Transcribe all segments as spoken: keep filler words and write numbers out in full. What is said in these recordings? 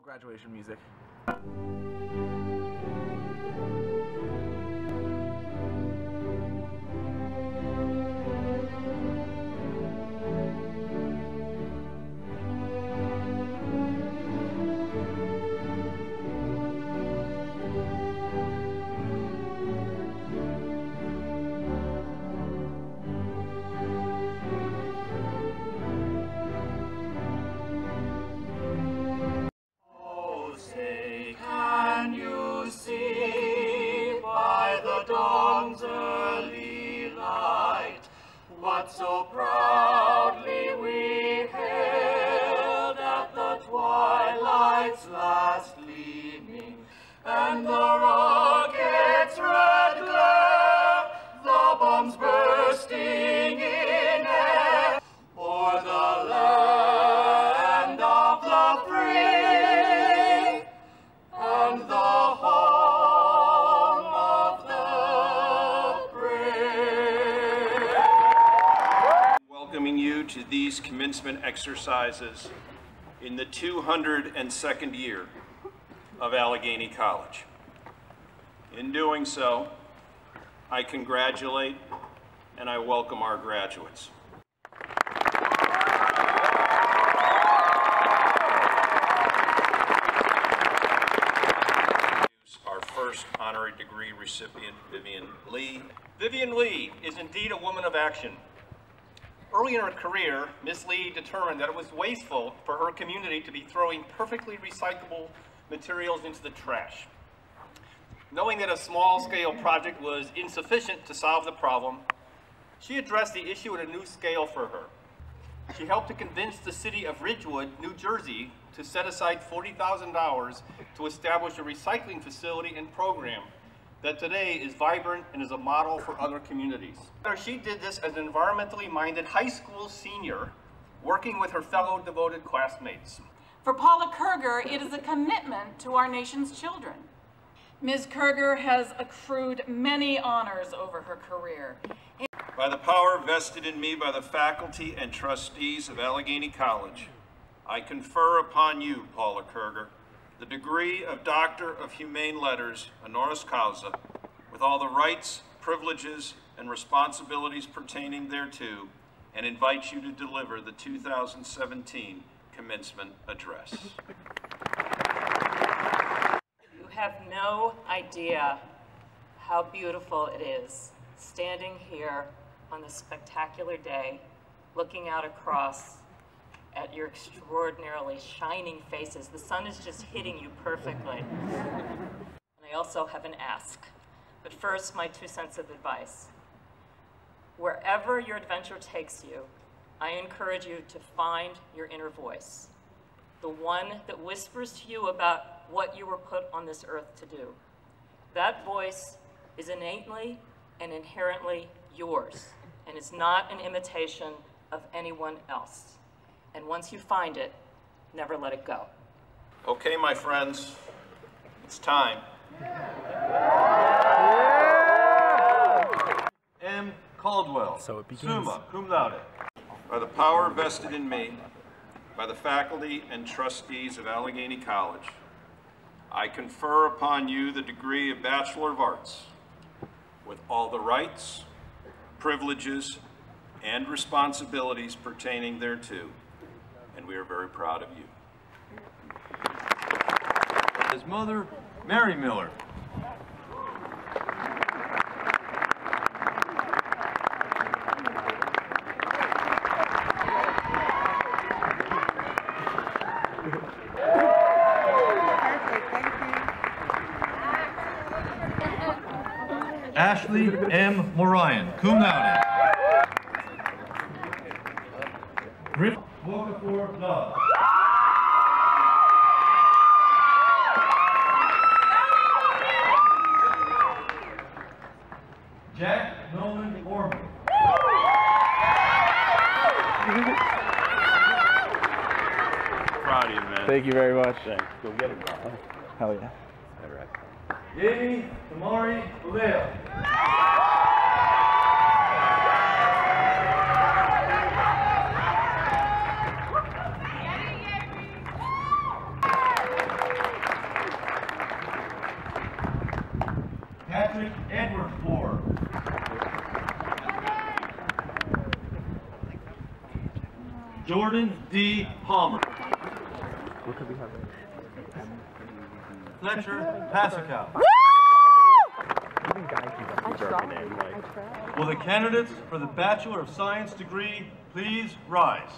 graduation music. Dawn's early light, what so proudly we hailed at the twilight's last gleaming, and the rocket's red glare, the bombs bursting in air, o'er the land of the free, and the home of the welcoming you to these commencement exercises in the two hundred second year of Allegheny College. In doing so, I congratulate and I welcome our graduates. Our first honorary degree recipient, Vivian Lee. Vivian Lee is indeed a woman of action. Early in her career, Miz Lee determined that it was wasteful for her community to be throwing perfectly recyclable materials into the trash. Knowing that a small-scale project was insufficient to solve the problem, she addressed the issue at a new scale for her. She helped to convince the city of Ridgewood, New Jersey, to set aside forty thousand dollars to establish a recycling facility and program that today is vibrant and is a model for other communities. She did this as an environmentally minded high school senior, working with her fellow devoted classmates. For Paula Kerger, it is a commitment to our nation's children. Miz Kerger has accrued many honors over her career. By the power vested in me by the faculty and trustees of Allegheny College, I confer upon you, Paula Kerger, the degree of Doctor of Humane Letters, honoris causa, with all the rights, privileges, and responsibilities pertaining thereto, and invite you to deliver the two thousand seventeen commencement address. You have no idea how beautiful it is standing here on this spectacular day, looking out across at your extraordinarily shining faces. The sun is just hitting you perfectly. And I also have an ask. But first, my two cents of advice. Wherever your adventure takes you, I encourage you to find your inner voice, the one that whispers to you about what you were put on this earth to do. That voice is innately and inherently yours, and is not an imitation of anyone else. And once you find it, never let it go. Okay, my friends, it's time. M. Caldwell, So it begins. summa cum laude. By the power vested in me by the faculty and trustees of Allegheny College, I confer upon you the degree of Bachelor of Arts with all the rights, privileges, and responsibilities pertaining thereto, and we are very proud of you. His mother, Mary Miller. Ashley M. Morian, cum laude. Brit Okafor Love. Jack Nolan Orman. Proud of you, man. Thank you very much. Thanks. Go get it, bro. Hell yeah. All right. Amy Tamari Vallejo. Jordan D. Palmer. Fletcher Pascal. Will the candidates for the Bachelor of Science degree please rise?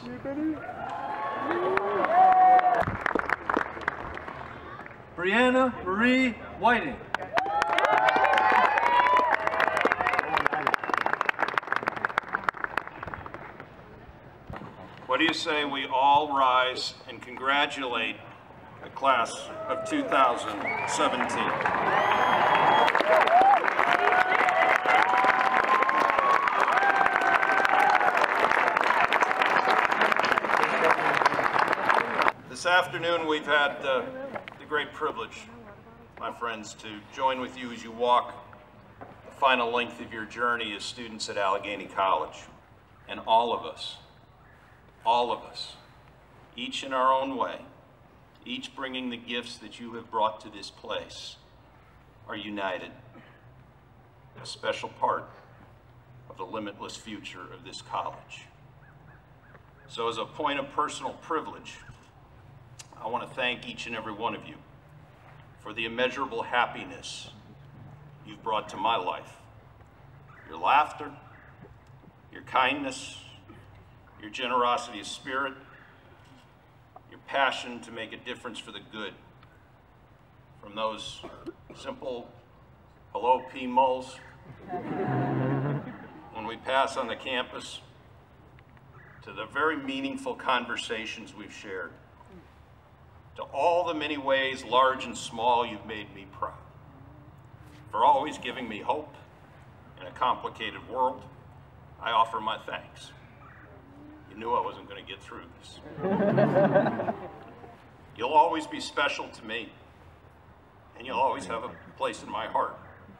Brianna Marie Whiting. What do you say we all rise and congratulate the class of two thousand seventeen? This afternoon we've had uh, the great privilege, my friends, to join with you as you walk the final length of your journey as students at Allegheny College. And all of us, all of us, each in our own way, each bringing the gifts that you have brought to this place, are united, a special part of the limitless future of this college. So as a point of personal privilege, I want to thank each and every one of you for the immeasurable happiness you've brought to my life. Your laughter, your kindness, your generosity of spirit, your passion to make a difference for the good. From those simple hello P mulls when we pass on the campus to the very meaningful conversations we've shared, to all the many ways, large and small, you've made me proud. For always giving me hope in a complicated world, I offer my thanks. You knew I wasn't going to get through this. You'll always be special to me, and you'll always have a place in my heart.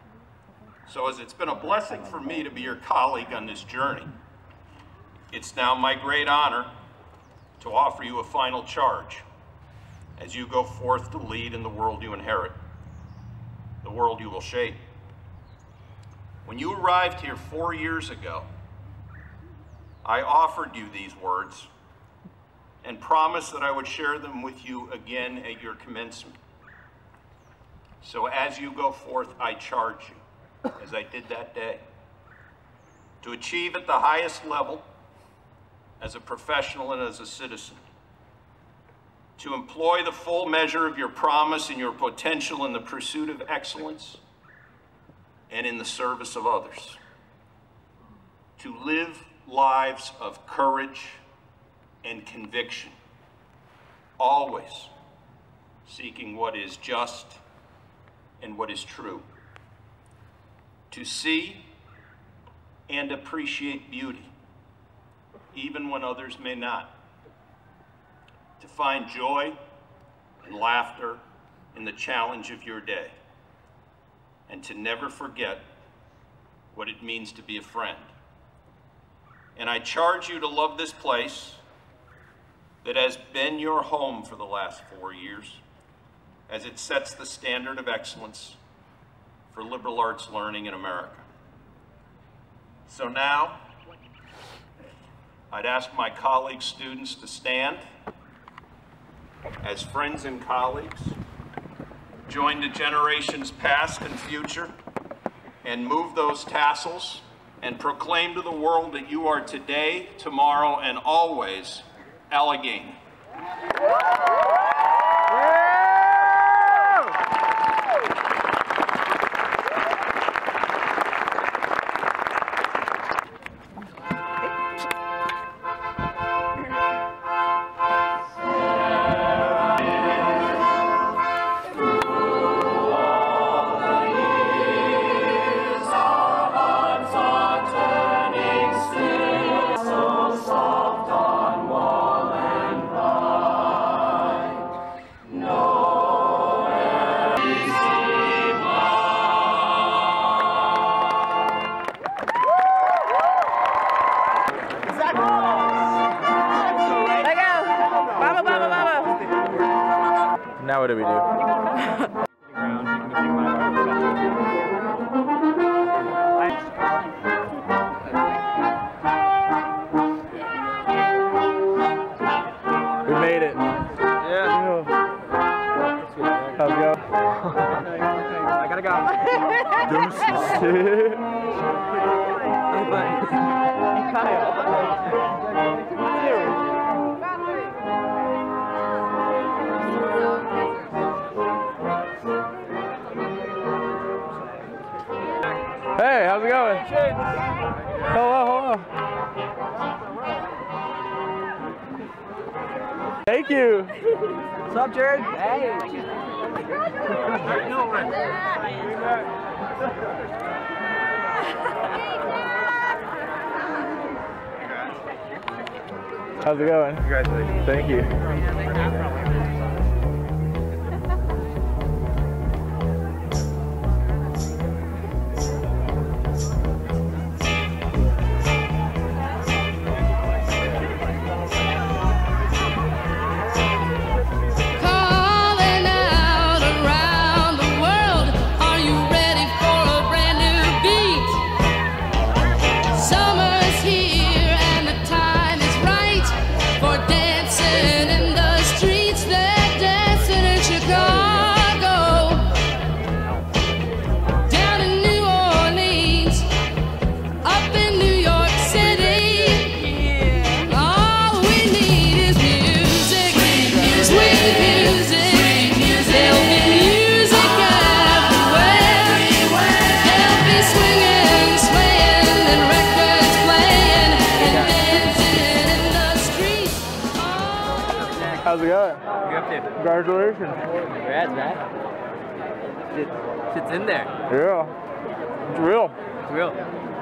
So as it's been a blessing for me to be your colleague on this journey, it's now my great honor to offer you a final charge as you go forth to lead in the world you inherit, the world you will shape. When you arrived here four years ago, I offered you these words and promised that I would share them with you again at your commencement. So as you go forth, I charge you, as I did that day, to achieve at the highest level as a professional and as a citizen, to employ the full measure of your promise and your potential in the pursuit of excellence and in the service of others, to live lives of courage and conviction, always seeking what is just and what is true, to see and appreciate beauty, even when others may not, to find joy and laughter in the challenge of your day, and to never forget what it means to be a friend. And I charge you to love this place that has been your home for the last four years, as it sets the standard of excellence for liberal arts learning in America. So now, I'd ask my colleague students to stand as friends and colleagues, join the generations past and future, and move those tassels and proclaim to the world that you are today, tomorrow, and always Allegheny. Now what do we do? Hey, how's it going? Hello, hello. Thank you. What's up, Jared? Hey. How's it going? Congratulations. Thank you. How's it going? What are you up to? Congratulations. Congrats, man. Shit, shit's in there. Yeah. It's real. It's real.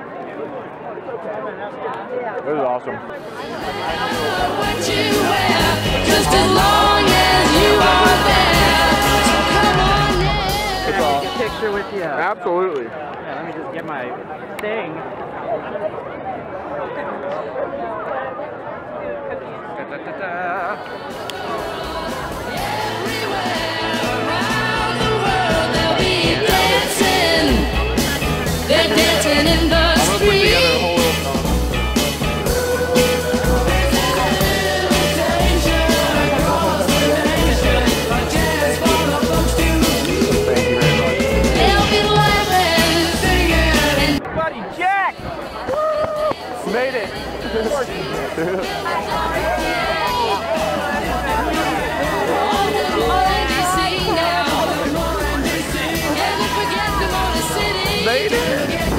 This is awesome. What you wear, just as long as you are there. So come on in. Can I take a picture with you? Absolutely. Yeah, let me just get my thing. Da, da, da, da. They're dancing in the street. They'll be laughing, singing. Buddy, Jack! Made it. Made it.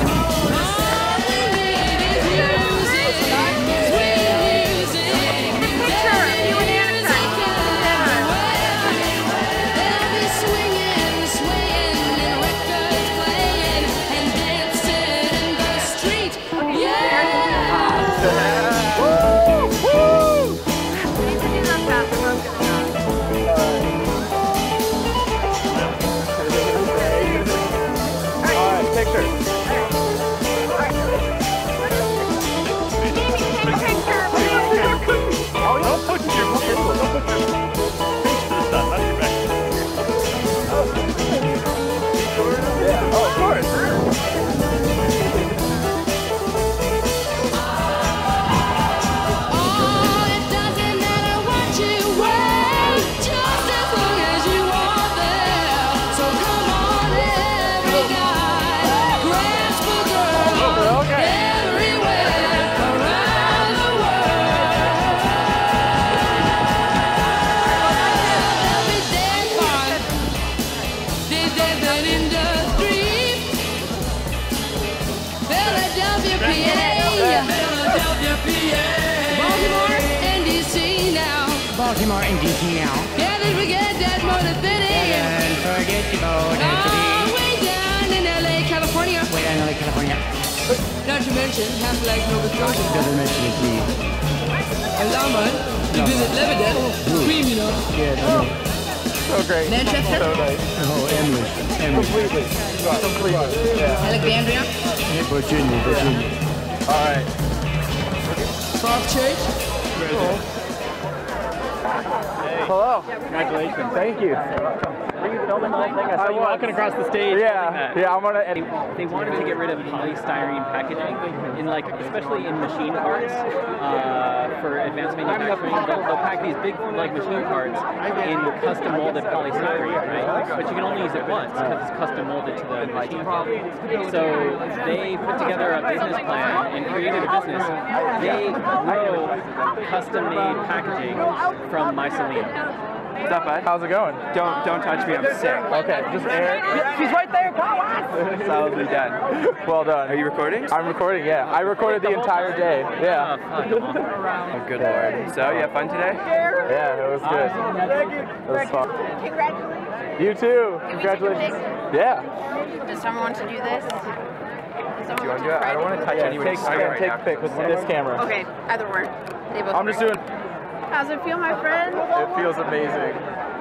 Baltimore and D C now. Yeah, then forget that Motor City. And forget the Motor City. Oh, way down in L A, California. Way down in L A, California. Not to mention half like Nova Scotia. Doesn't mention it, please. And London, you visit Lebanon, Cream, you know. Yeah, no. So great. Manchester. So nice. Oh, endless. Endless. Completely. Completely. Yeah. Alexandria. Yeah, Virginia, Virginia. All right. Falls Church. Hello. Congratulations. Thank you. Were you filming the whole thing? I saw you walking across the stage. Yeah, yeah, I'm gonna edit. They wanted to get rid of polystyrene packaging, in like, especially in machine parts uh, for advanced manufacturing. They'll, they'll pack these big like machine parts in custom molded polystyrene, right? But you can only use it once because it's custom molded to the machine. So they put together a business plan and created a business. They grow custom-made packaging from mycelium. What's up, bud? How's it going? Don't don't touch me. I'm sick. Okay, just air. She's right there. Come on. Solidly done. Well done. Are you recording? I'm recording. Yeah, I recorded the entire day. Yeah. Oh, good lord. So you have fun today? Yeah, it was good. It was fun. Congratulations. You too. Congratulations. Yeah. Does someone want to do this? Does someone Do you want to do it? I don't want to touch Yeah, anybody's take, skin right take now. a pic with this camera. Okay, either one. They both I'm just work. doing. How's it feel, my friend? It feels amazing.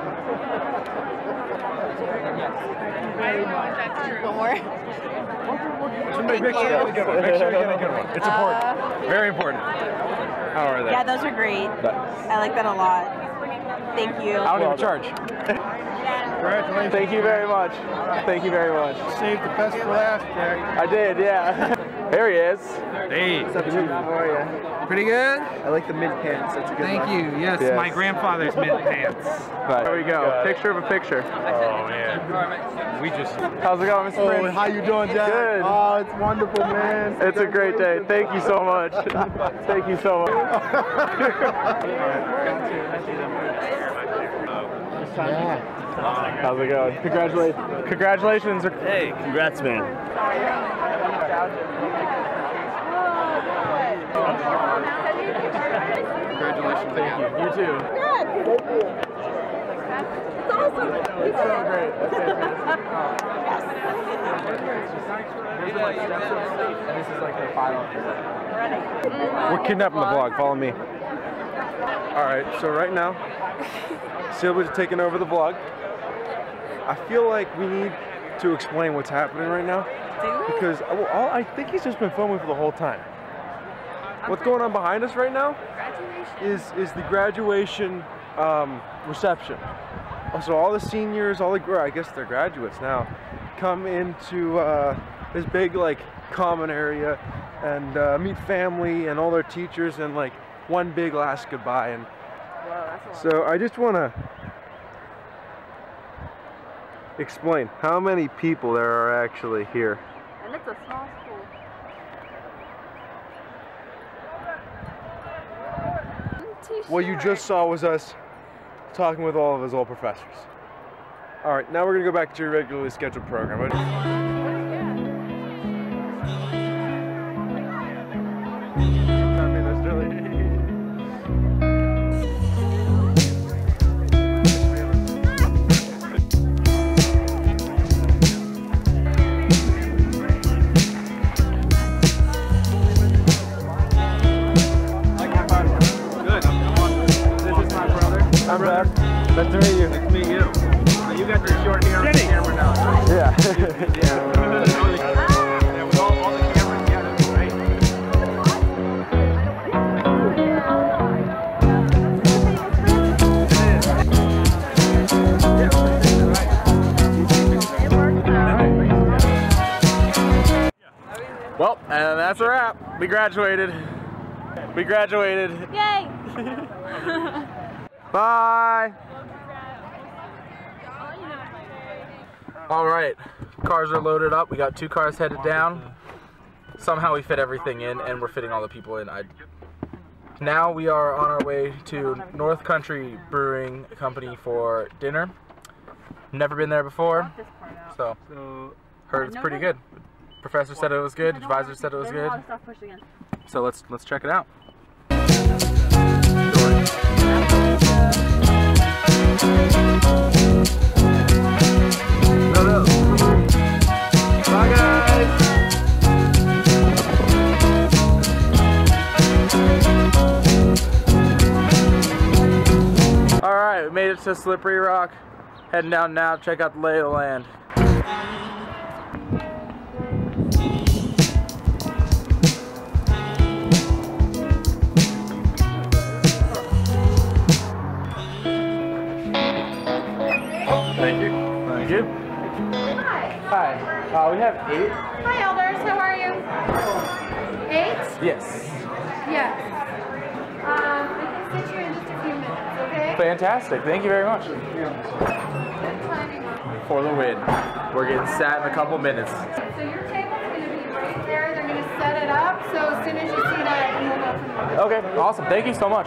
One more. Make sure you get a good one. Make sure you get a good one. It's important. Uh, Very important. How are they? Yeah, those are great. I like that a lot. Thank you. I don't even charge. Congratulations. Thank you very much. Thank you very much. Saved the best for last, Jack. I did, yeah. There he is. Hey. What's up, dude? How are you? Pretty good? I like the mint pants. That's a good Thank look. you. Yes, Yes. my grandfather's mint pants. Right. There we go. Picture of a picture. Oh, man. We just... How's it going, Mister Oh, Prince? how you doing, Jack? Good. Oh, it's wonderful, man. It's a great day. Thank you so much. Thank you so much. Yeah. How's it going? Congratulations. Congratulations. Hey, congrats, man. Congratulations. Thank you. You too. Thank you. It's awesome. It's so great. That's fantastic. And this is like the final. We're kidnapping the vlog. Follow me. All right, so right now, Sylvia's taking over the vlog. I feel like we need to explain what's happening right now. Because well, all, I think he's just been filming for the whole time. What's going on behind us right now is is the graduation um, reception. So all the seniors, all the I guess they're graduates now, come into uh, this big like common area and uh, meet family and all their teachers and like one big last goodbye. And so I just want to explain how many people there are actually here. And it's a small school. What you just saw was us talking with all of his old professors. All right, now we're gonna go back to your regularly scheduled program. I mean, that's really... I'm Brad. Nice to meet you. Nice to meet you. Uh, you got your short hair on the camera now. Yeah. Yeah. With all, all the cameras, yeah, that's right. Well, and that's a wrap. We graduated. We graduated. Yay! Bye. All right, cars are loaded up. We got two cars headed down. Somehow we fit everything in, and we're fitting all the people in. I, now we are on our way to North Country Brewing Company for dinner. Never been there before, so heard it's pretty good. Professor said it was good. Advisor said it was good. So let's let's check it out. No, no. Bye, guys. All right, we made it to Slippery Rock. Heading down now. Check out the lay of the land. Thank you. Thank you. Hi. Hi. Uh, we have eight. Hi, elders. How are you? Eight? Yes. Yes. Um, I can sit you in just a few minutes, okay? Fantastic. Thank you very much. Good timing. For the win. We're getting sat in a couple minutes. So your table's going to be right there. They're going to set it up. So as soon as you see that, you'll go from there. Okay. Awesome. Thank you so much.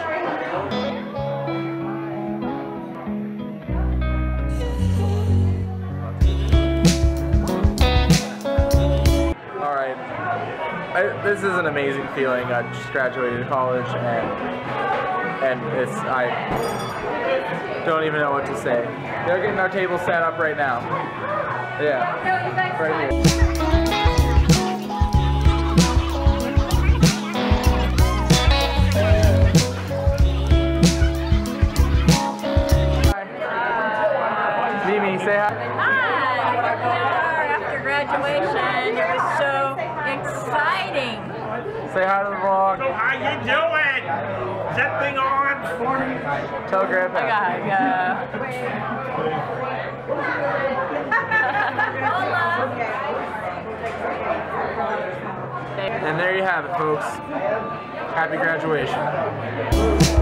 I, this is an amazing feeling. I just graduated college, and and it's I don't even know what to say. They're getting our table set up right now. Yeah, right here. Mimi, say hi. Hi. After graduation, it was so exciting. Say hi to the vlog. So how you doing? Is that thing on? Tell Grandpa. I got And there you have it, folks. Happy graduation.